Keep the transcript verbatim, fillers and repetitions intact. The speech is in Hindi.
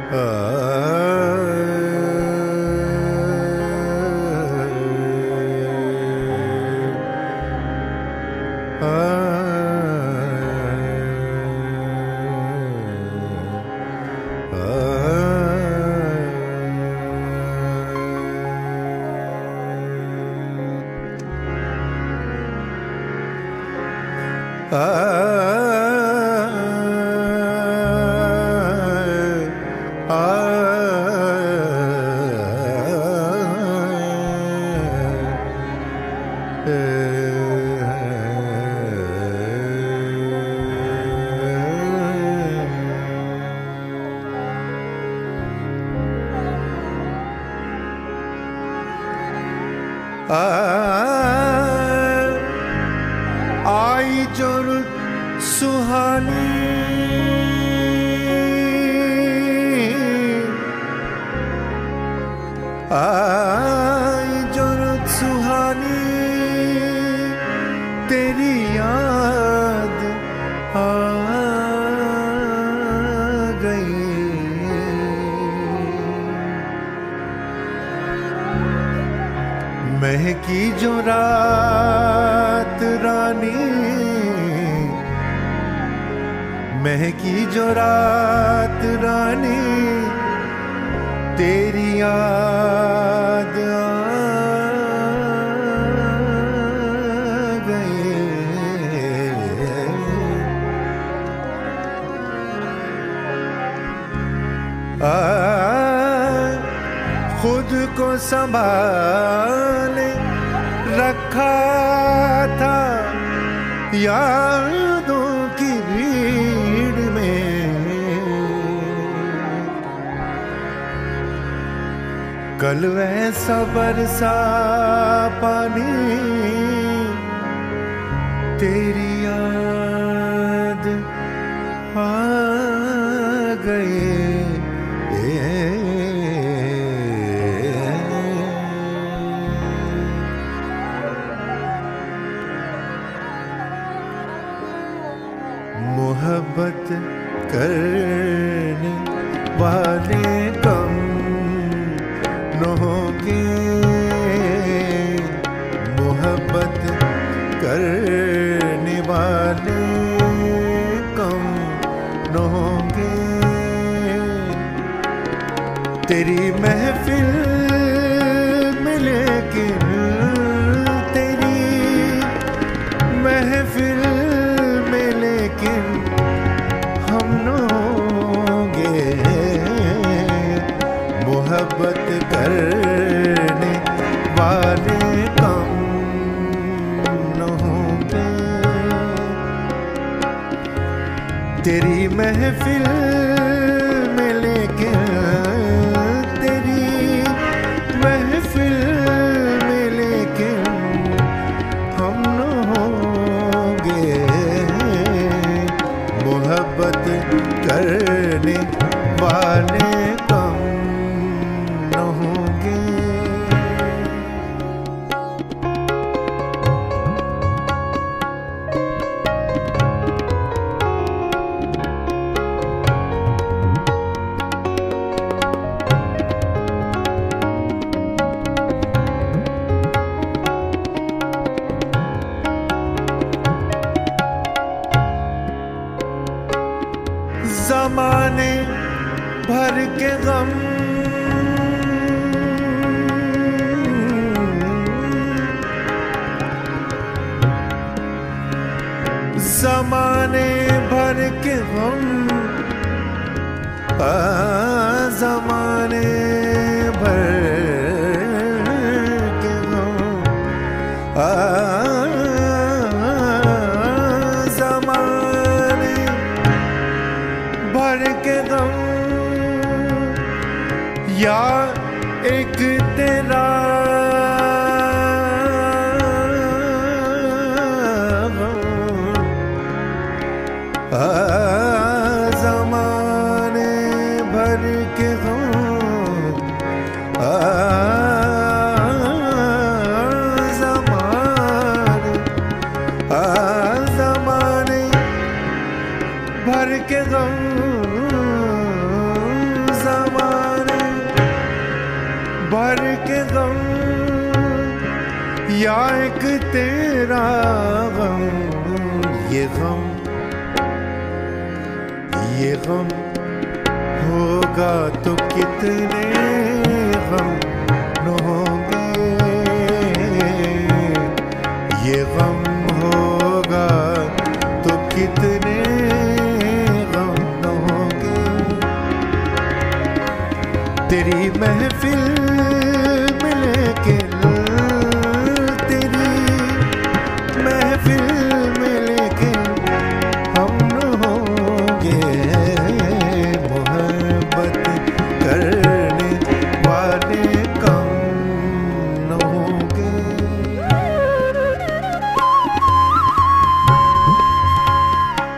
आई जो सुहानी आई जो सुहानी तेरी याद आ गई। महकी जो रात रानी महकी जो रात रानी तेरी याद आ गई। आ खुद को संभाले रखा था यादों की भीड़ में। कल वैसा बरसा पानी तेरी याद आ गई। मोहब्बत करने वाले कम न होंगे। मोहब्बत करने वाले कम न होंगे। तेरी महफिल में लेकिन तेरी महफिल में लेकिन हम न होंगे। मोहब्बत करने वाले कम न होंगे। तेरी महफिल में लेकिन तेरी महफिल में लेकिन हम न होंगे। मोहब्बत करने वाले कम न होंगे। ज़माने भर के गम ज़माने भर के गम आ ज़माने भर के गम आ भर के गम या एक तेरा आ ज़माने भर के गम आ ज़माने आ ज़माने भर के गम। या एक तेरा गम, ये गम ये गम होगा तो कितने गम न होंगे, ये गम होगा तो कितने गम न होंगे। तेरी महफिल